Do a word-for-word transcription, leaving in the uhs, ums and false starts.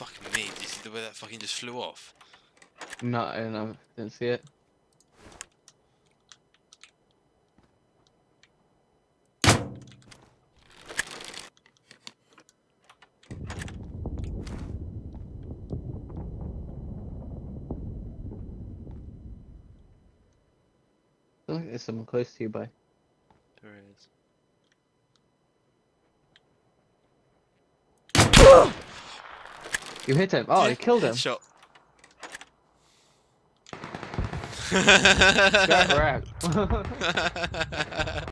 Fucking me, did you see the way that fucking just flew off? No, I don't know. Didn't see it. I think there's someone close to you, boy. There is. You hit him. Oh, you killed him. Shot. Got wrecked.